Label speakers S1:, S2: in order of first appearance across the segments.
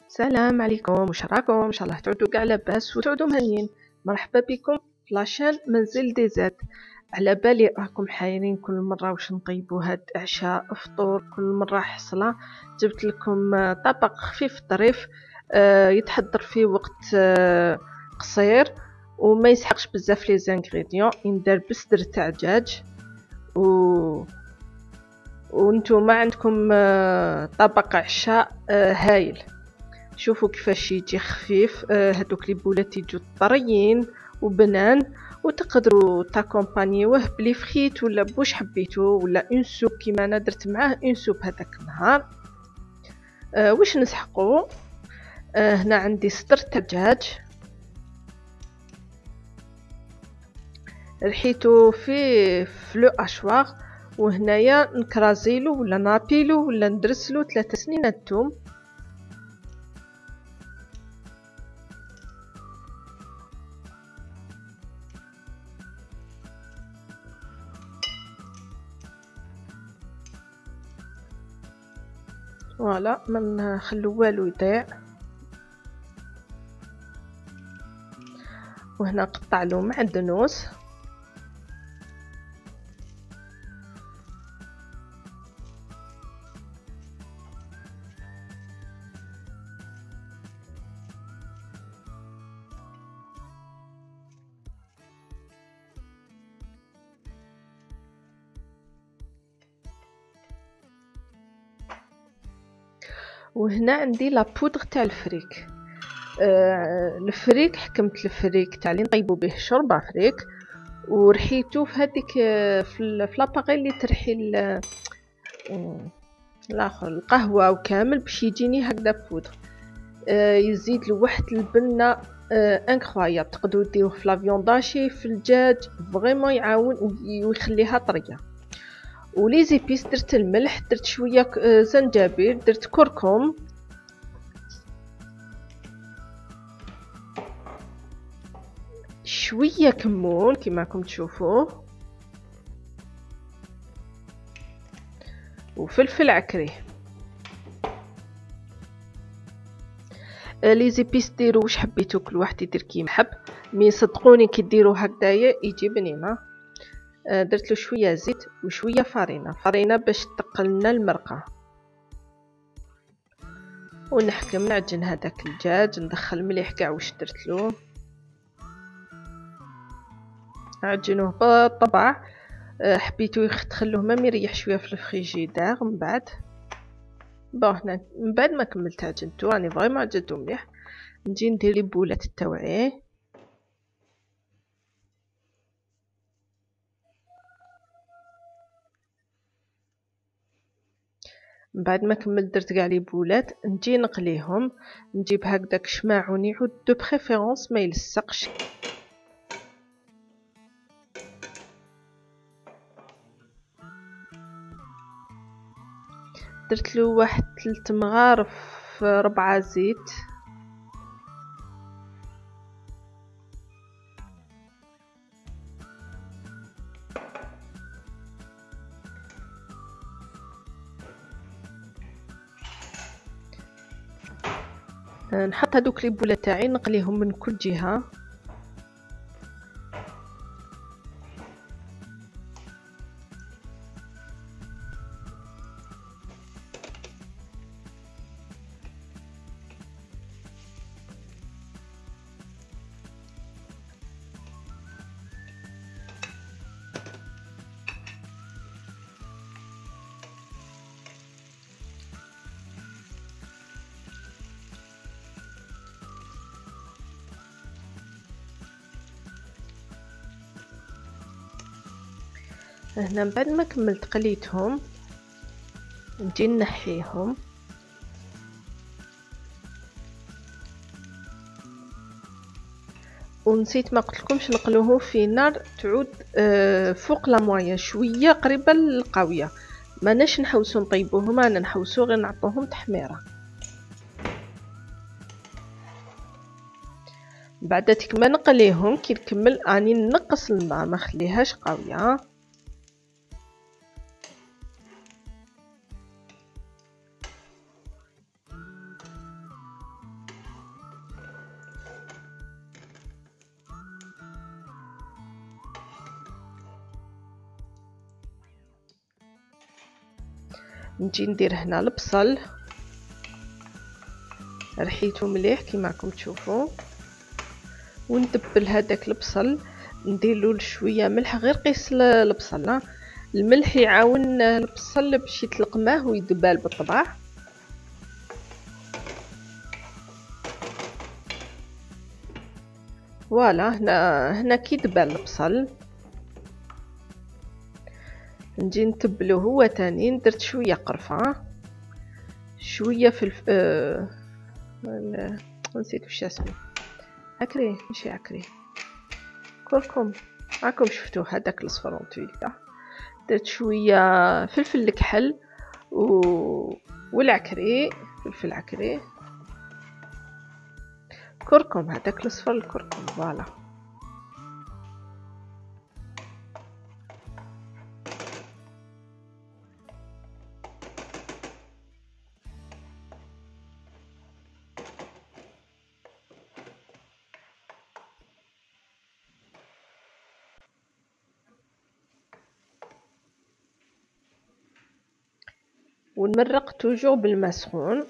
S1: السلام عليكم، واش راكم؟ ان شاء الله تعودوا كاع لاباس وتعودوا مهنيين. مرحبا بكم في لاشين منزل دي زاد. على بالي راكم حايرين كل مره واش نطيبوا هاد عشاء فطور، كل مره حصله. جبت لكم طبق خفيف ظريف، يتحضر في وقت قصير وما يسحقش بزاف لي زانغريديون. يندار بصدر تاع دجاج وانتم عندكم طبق عشاء هايل. شوفوا كيفاش يجي خفيف. هذوك لي بولات يجوا طريين وبنان، وتقدروا تاكومبانيوه بلي فخيت ولا بوش حبيتو ولا اون سوب كيما انا درت معاه اون سوب هذاك النهار. واش نسحقوا؟ هنا عندي صدر تاع دجاج رحيتو في فلو اشواغ، وهنايا نكرازيلو ولا نابيلو ولا ندرسلو 3 سنين الثوم. فوالا ما نخلو والو يضيع. وهنا قطع له معدنوس، وهنا عندي لا بودغ تاع الفريك. الفريك حكمت الفريك تاع اللي نطيبوا به شوربه فريك، ورحيته في هذيك في لاباغي اللي ترحي الاخر القهوه وكامل باش يجيني هكذا بودغ. يزيد له واحد البنه انكرويابل. تقدروا ديروه في لافيونداشي في الدجاج، فريمون يعاون ويخليها طريه. ولي زيبيس درت الملح، درت شويه زنجبيل، درت كركم، شويه كمون كما راكم تشوفوه، وفلفل عكري. لي زيبيس ديروا واش حبيتو، كل واحد يدير كيما حب، مي صدقوني كي ديروا هكذايا يجي بنينه. درت له شويه زيت وشويه فرينه باش تقل لنا المرقه. ونحكم نعجن هذاك الدجاج، ندخل مليح كاع واش درت له. عجنوه بالطبع. حبيتو تخلوه ما يريح شويه في الفريجيدير من بعد. هنا من بعد ما كملت عجنتو راني فريمون عجنتو مليح. نجي ندير لي بولات التوعيه. من بعد ما كملت درت كاع لي بولات، نجي نقليهم. نجيب هكذاك شماعون يعود دو بريفيرونس ما يلصقش. درت له واحد 3 مغارف 4 زيت. نحط هذوك لي بولات تاعي نقليهم من كل جهه. هنا من بعد ما كملت قليتهم نجي نحيهم. ونسيت ما قلتلكمش نقلوه في نار تعود فوق لا مويه شويه قريبه للقاويه. ماناش نحوسو نطيبوهم، انا نحوسو غير نعطوهم تحميره. بعد ما نقليهم كي نكمل اني نقص الماء ما خليهاش قاويه. نجي ندير هنا البصل، رحيته مليح كيما راكم تشوفوا، وندبل هذاك البصل، نديرلو شويه ملح غير قيس البصل. الملح يعاون البصل باش يتلقماه ويدبال بالطبع. فوالا هنا كي دبال البصل نجي نتبلو هو تاني. درت شويه قرفه، شويه نسيت واش اسمه، عكري ماشي عكري، كركم. راكم شفتوا هذاك الصفرونتويل تاع. درت شويه فلفل الكحل والعكري، فلفل عكري، كركم، هذاك الصفر الكركم. فوالا ونمرق توجور بالماء سخون.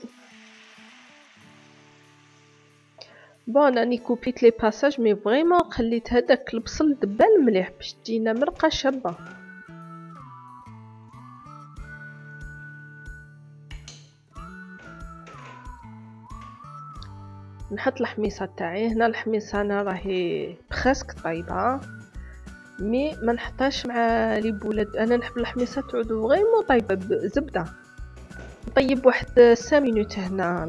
S1: بون راني كوبيت لي باساج مي فريمون خليت هذاك البصل دبال مليح باش تجينا مرقه شابه. نحط الحميصه تاعي هنا. الحميصه انا راهي برسك طايبه، مي ما نحطهاش مع لي بولاد. انا نحب الحميصه تعود فريمون طايبه بزبده. نطيب واحد 5 مينوت هنا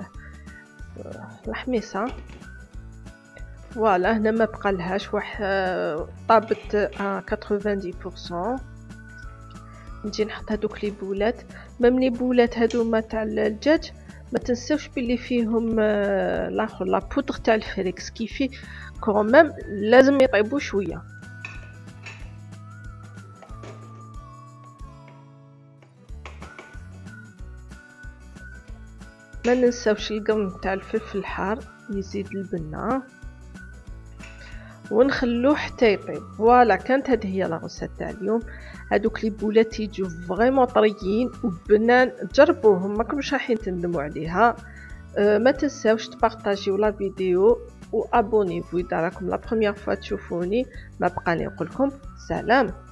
S1: الحميصه. فوالا هنا ما بقى لهاش واحد، طابت 90%. نجي نحط هذوك لي بولات، ميم لي بولات هذوما تاع الدجاج ما تنساوش بلي فيهم لاخر لا بودر تاع الفريكس كيفي كومام لازم يطيبوا شويه. ما ننساوش القرن تاع الفلفل الحار يزيد البنه ونخلوه حتى يطيب. فوالا كانت هذه هي لا غوسيت تاع اليوم. هذوك لي بولات يجوا فريمون طريين وبنان، جربوهم ماكمش رايحين تندموا عليها. ما تنساوش تبارطاجيو لا فيديو وابونيو اذا راكم لا بروميير فوا تشوفوني. ما بقى لي نقولكم سلام.